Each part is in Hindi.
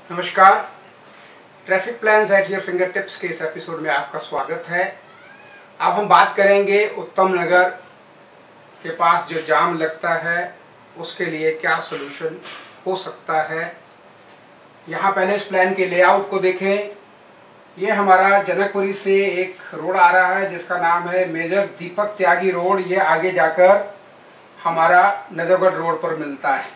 नमस्कार। Traffic plans at your fingertips के इस एपिसोड में आपका स्वागत है। अब हम बात करेंगे उत्तम नगर के पास जो जाम लगता है उसके लिए क्या सलूशन हो सकता है। यहाँ पहले इस प्लान के लेआउट को देखें। ये हमारा जनकपुरी से एक रोड आ रहा है जिसका नाम है मेजर दीपक त्यागी रोड। ये आगे जाकर हमारा नजफगढ़ रोड पर मिलता है।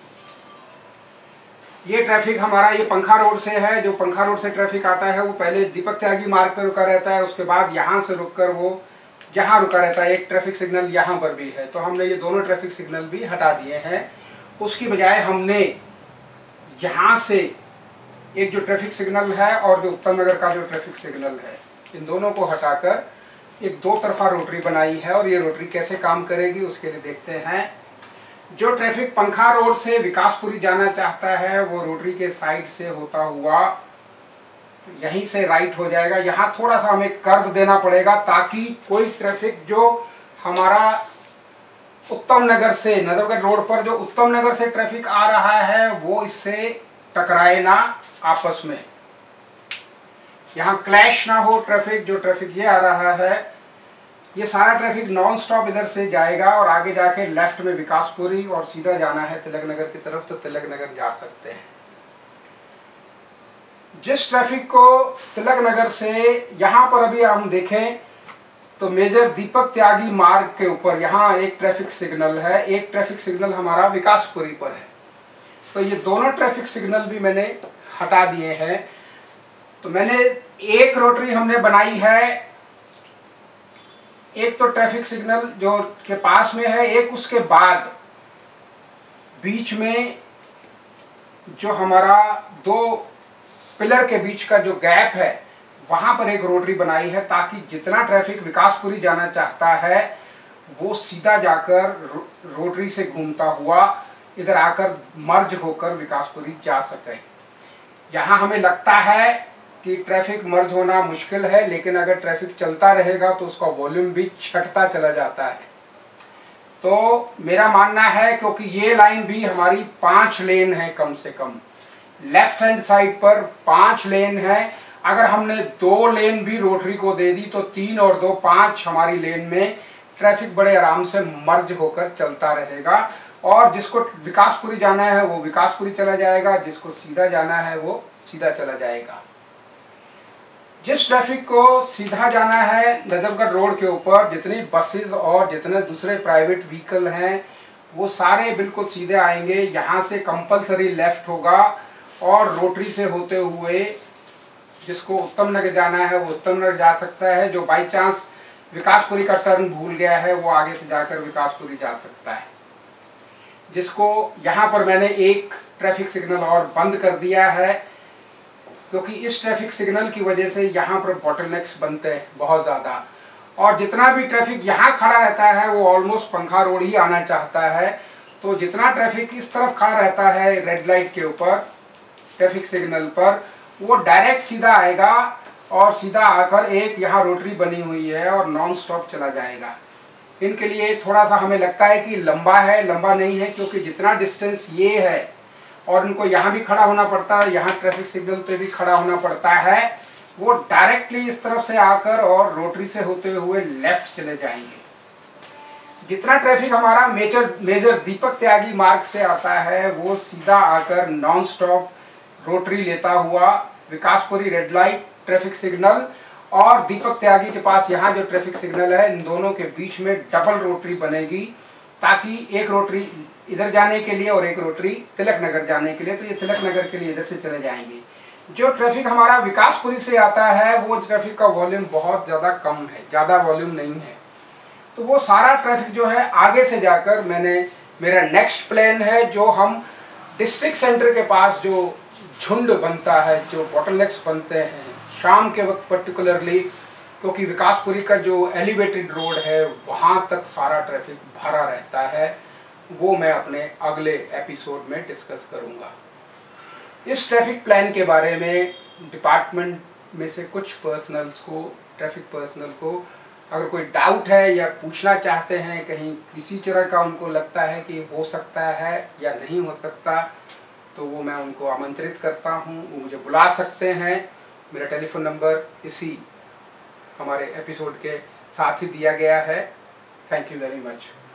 ये ट्रैफिक हमारा ये पंखा रोड से है। जो पंखा रोड से ट्रैफिक आता है वो पहले दीपक त्यागी मार्ग पर रुका रहता है, उसके बाद यहाँ से रुककर वो यहाँ रुका रहता है। एक ट्रैफिक सिग्नल यहाँ पर भी है, तो हमने ये दोनों ट्रैफिक सिग्नल भी हटा दिए हैं। उसकी बजाय हमने यहाँ से एक जो ट्रैफिक सिग्नल है और जो उत्तम नगर का जो ट्रैफिक सिग्नल है, इन दोनों को हटाकर एक दो तरफा रोटरी बनाई है। और ये रोटरी कैसे काम करेगी उसके लिए देखते हैं। जो ट्रैफिक पंखा रोड से विकासपुरी जाना चाहता है वो रोटरी के साइड से होता हुआ यहीं से राइट हो जाएगा। यहाँ थोड़ा सा हमें कर्व देना पड़ेगा ताकि कोई ट्रैफिक जो हमारा उत्तम नगर से नजफगढ़ रोड पर जो उत्तम नगर से ट्रैफिक आ रहा है वो इससे टकराए ना आपस में, यहाँ क्लैश ना हो। ट्रैफिक जो ट्रैफिक ये आ रहा है ये सारा ट्रैफिक नॉन स्टॉप इधर से जाएगा और आगे जाके लेफ्ट में विकासपुरी और सीधा जाना है तिलक नगर की तरफ, तो तिलक नगर जा सकते हैं। जिस ट्रैफिक को तिलक नगर से यहाँ पर अभी हम देखें तो मेजर दीपक त्यागी मार्ग के ऊपर यहाँ एक ट्रैफिक सिग्नल है, एक ट्रैफिक सिग्नल हमारा विकासपुरी पर है। तो ये दोनों ट्रैफिक सिग्नल भी मैंने हटा दिए हैं। तो मैंने एक रोटरी हमने बनाई है, एक तो ट्रैफिक सिग्नल जो के पास में है, एक उसके बाद बीच में जो हमारा दो पिलर के बीच का जो गैप है वहां पर एक रोटरी बनाई है ताकि जितना ट्रैफिक विकासपुरी जाना चाहता है वो सीधा जाकर रोटरी से घूमता हुआ इधर आकर मर्ज होकर विकासपुरी जा सके। यहाँ हमें लगता है कि ट्रैफिक मर्ज होना मुश्किल है, लेकिन अगर ट्रैफिक चलता रहेगा तो उसका वॉल्यूम भी छटता चला जाता है। तो मेरा मानना है क्योंकि ये लाइन भी हमारी 5 लेन है, कम से कम लेफ्ट हैंड साइड पर 5 लेन है। अगर हमने 2 लेन भी रोटरी को दे दी तो 3 और 2 5 हमारी लेन में ट्रैफिक बड़े आराम से मर्ज होकर चलता रहेगा। और जिसको विकासपुरी जाना है वो विकासपुरी चला जाएगा, जिसको सीधा जाना है वो सीधा चला जाएगा। जिस ट्रैफिक को सीधा जाना है नजफगढ़ रोड के ऊपर, जितनी बसेस और जितने दूसरे प्राइवेट व्हीकल हैं वो सारे बिल्कुल सीधे आएंगे। यहाँ से कंपलसरी लेफ्ट होगा और रोटरी से होते हुए जिसको उत्तम नगर जाना है वो उत्तम नगर जा सकता है। जो बाई चांस विकासपुरी का टर्न भूल गया है वो आगे से जाकर विकासपुरी जा सकता है। जिसको यहाँ पर मैंने एक ट्रैफिक सिग्नल और बंद कर दिया है क्योंकि इस ट्रैफिक सिग्नल की वजह से यहाँ पर बॉटलनेक्स बनते हैं बहुत ज़्यादा। और जितना भी ट्रैफिक यहाँ खड़ा रहता है वो ऑलमोस्ट पंखा रोड ही आना चाहता है। तो जितना ट्रैफिक इस तरफ खड़ा रहता है रेड लाइट के ऊपर ट्रैफिक सिग्नल पर, वो डायरेक्ट सीधा आएगा और सीधा आकर एक यहाँ रोटरी बनी हुई है और नॉन स्टॉप चला जाएगा। इनके लिए थोड़ा सा हमें लगता है कि लंबा है, लंबा नहीं है क्योंकि जितना डिस्टेंस ये है और इनको यहाँ भी खड़ा होना पड़ता है, यहाँ ट्रैफिक सिग्नल पे भी खड़ा होना पड़ता है, वो डायरेक्टली इस तरफ से आकर और रोटरी से होते हुए लेफ्ट चले जाएंगे। जितना ट्रैफिक हमारा मेजर दीपक त्यागी मार्ग से आता है वो सीधा आकर नॉन स्टॉप रोटरी लेता हुआ Vikaspuri red light traffic signal और दीपक त्यागी के पास यहाँ जो ट्रैफिक सिग्नल है, इन दोनों के बीच में डबल रोटरी बनेगी ताकि एक रोटरी इधर जाने के लिए और एक रोटरी तिलक नगर जाने के लिए। तो ये तिलक नगर के लिए इधर से चले जाएंगे। जो ट्रैफिक हमारा विकासपुरी से आता है वो ट्रैफिक का वॉल्यूम बहुत ज़्यादा कम है, ज़्यादा वॉल्यूम नहीं है। तो वो सारा ट्रैफिक जो है आगे से जाकर मेरा नेक्स्ट प्लान है जो हम डिस्ट्रिक्ट सेंटर के पास जो झुंड बनता है, जो बॉटलनेक्स बनते हैं शाम के वक्त पर्टिकुलरली, क्योंकि विकासपुरी का जो एलिवेटेड रोड है वहाँ तक सारा ट्रैफिक भरा रहता है, वो मैं अपने अगले एपिसोड में डिस्कस करूँगा। इस ट्रैफिक प्लान के बारे में डिपार्टमेंट में से कुछ पर्सनल्स को, ट्रैफिक पर्सनल को अगर कोई डाउट है या पूछना चाहते हैं, कहीं किसी तरह का उनको लगता है कि हो सकता है या नहीं हो सकता, तो वो मैं उनको आमंत्रित करता हूँ, वो मुझे बुला सकते हैं। मेरा टेलीफोन नंबर इसी हमारे एपिसोड के साथ ही दिया गया है। Thank you very much.